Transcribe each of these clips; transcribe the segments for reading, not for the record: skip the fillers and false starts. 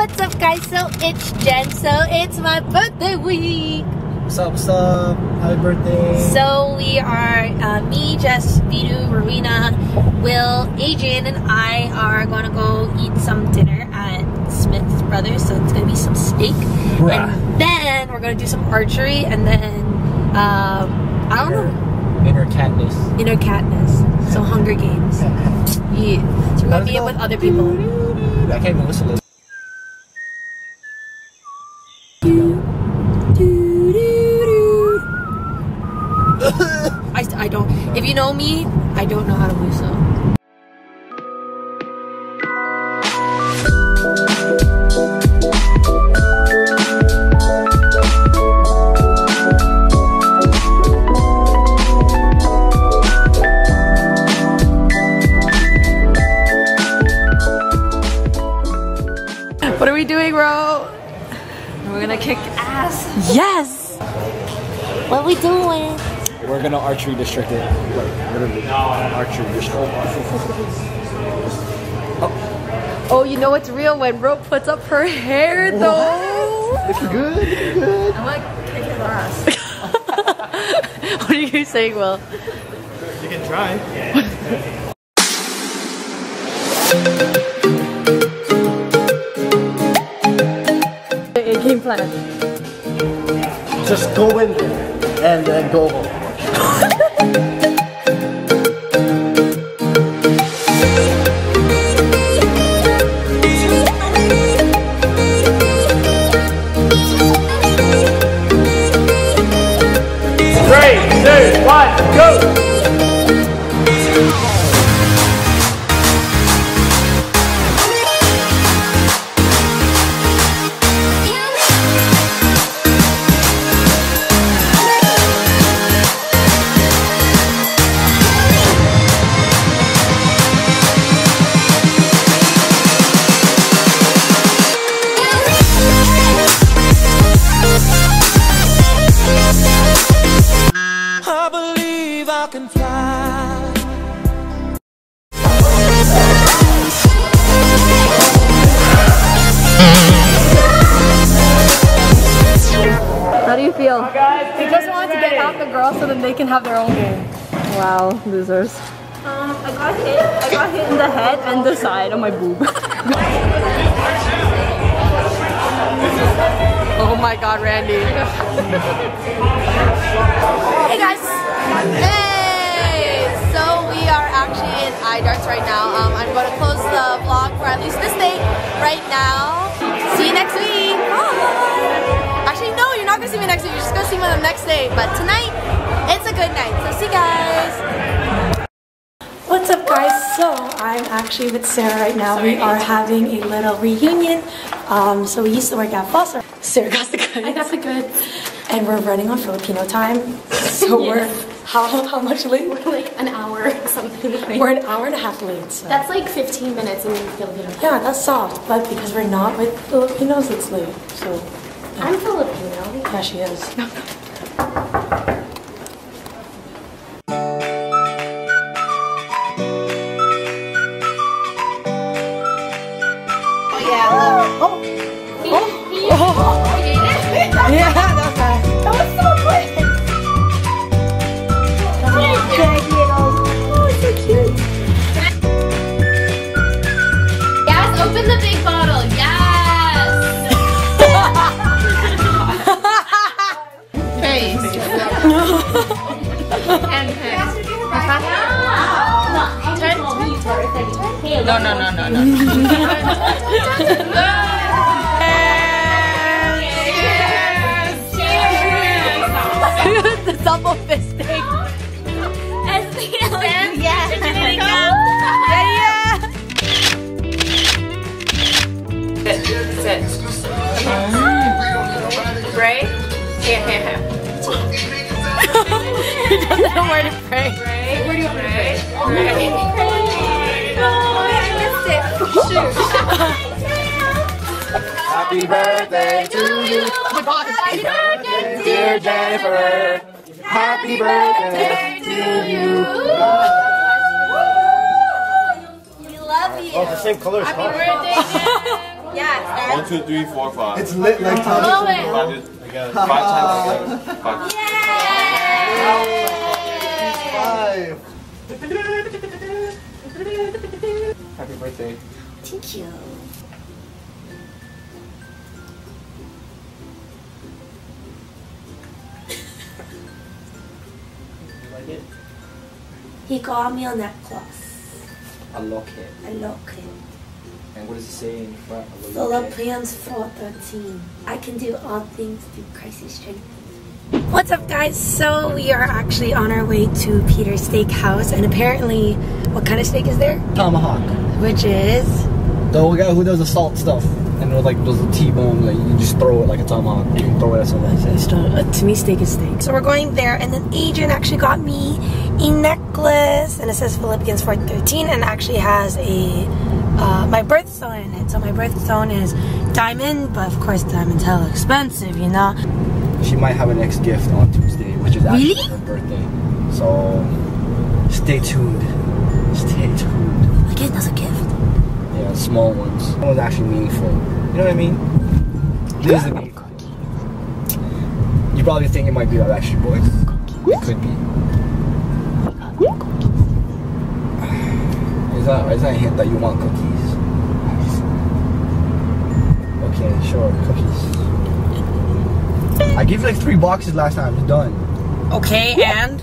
What's up, guys? So it's Jen. So it's my birthday week. What's up? What's up? Happy birthday. So we are me, Jess, Vidu, Rowena, Will, Adrian, and I are gonna go eat some dinner at Smith's Brothers. So it's gonna be some steak, and then we're gonna do some archery, and then I don't know. Inner catness. Inner catness. So Hunger Games. Yeah. So we're gonna be with other people. I can't even whistle it. I don't. If you know me, I don't know how to whistle. What are we doing, Ro? We're gonna kick ass. Yes! What are we doing? We're gonna archery district it. Like, literally. Archery district. Oh, you know what's real when Ro puts up her hair, though. Looking good. Looking good. I'm like kick his ass. What are you saying, Will? You can try. Game plan. Just go in and then go home. 3, 2, 1, go! How do you feel? They just want to get out the girls so that they can have their own game. Wow, losers. I got hit in the head and the side of my boob. Oh my god, Randy. Hey guys! Hey! So we are actually in iDarts right now. I'm going to close the vlog for at least this day right now. See you next week! Bye! Actually, no, you're not going to see me next week. You're just going to see me the next day. But tonight, it's a good night. So see you guys! What's up, guys? So I'm actually with Sarah right now. We are having a little reunion. So we used to work at Foster. Sarah got the goods. I got the goods. And we're running on Filipino time. So yes. We're how much late? We're like an hour or something. We're an hour and a half late. So. That's like 15 minutes in Filipino time. Yeah, that's soft. But because we're not with Filipinos, it's late. So yeah. I'm Filipino. Yeah, she is. Yeah, that was fast. That was so quick. Oh, it's so cute. Yes, open the big bottle. Yes. Face. And No. The double fisting. Yeah. Sit. Pray. Here. He doesn't know where to pray. Where do you want me to pray? Oh, I missed it. Shoot. Happy birthday to you. Happy birthday, dear Jennifer. Happy birthday to you. We love you. Oh, the same color as Happy birthday, Jen. Yes. 1, 2, 3, 4, 5. It's lit like Tommy. Again. 5 times. 5. Five. Happy birthday. Thank you. Like it? He got me a necklace. A locket. A locket. And what does it say in front of the locket? Philippians 4:13. I can do all things through Christ who strengthens me. What's up, guys? So we are actually on our way to Peter's Steakhouse, and apparently, what kind of steak is there? Tomahawk. Which is The guy who does the salt stuff. And like does the T-bone, like you just throw it like a tomahawk. You can throw it at someone. to me, steak is steak. So we're going there, and then Adrian actually got me a necklace, and it says Philippians 4:13, and actually has a my birthstone in it. So my birthstone is diamond, but of course diamond's hella expensive, you know. She might have a next gift on Tuesday, which is actually Really? her birthday. So stay tuned. Stay tuned. Again, that's a gift. Yeah, small ones. That was actually meaningful. You know what I mean? This is a big cookie. You probably think it might be a Backstreet Boys. It could be. Is that a hint that you want cookies? Okay, sure, cookies. I gave you like 3 boxes last time. It's done. Okay, and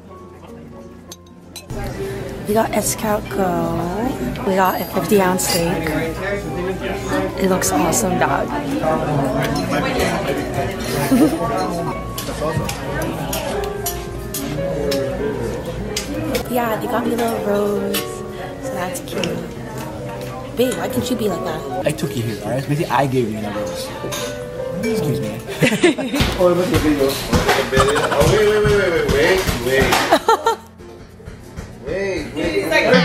we got escargot. We got a 50-ounce steak. It looks awesome, dog. Yeah, they got me a little rose, so that's cute. Babe, why can't you be like that? I took you here, alright? Basically, I gave you a rose. Excuse me. Oh, look at the video. Oh, wait. Wait.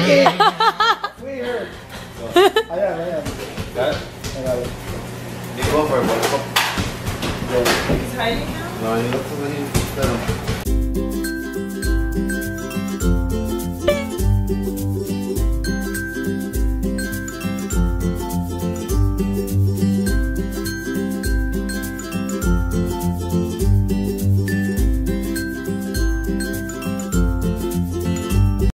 I am. Got it? I got it. You go for it, bro. He's hiding now? No, he looks like he's